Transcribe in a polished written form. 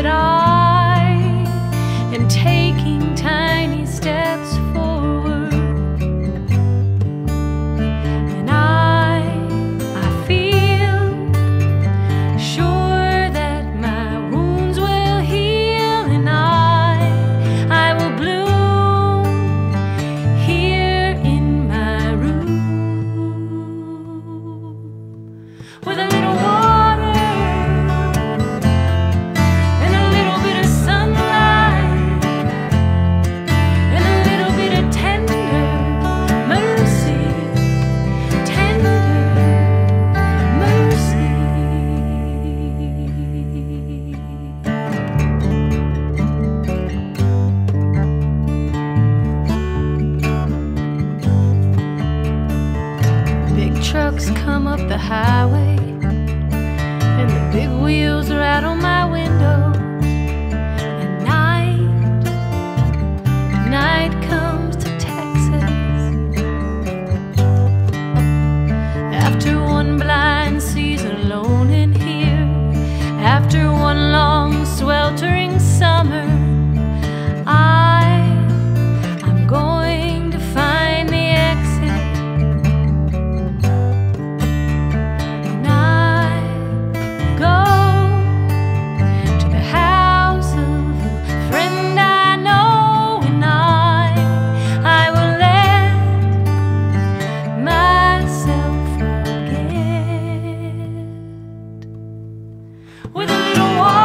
but I am taking tiny steps forward, and I feel sure that my wounds will heal, and I will bloom here in my room with a little water and a little bit of sunlight and a little bit of tender mercy, tender mercy. Big trucks come up the highway, and the big wheels are out on my window. And night comes to Texas. After one blind season alone in here, after one long sweltering summer, I'm going to find the exit. And I go to the house of a friend I know, and I will let myself forget with a little water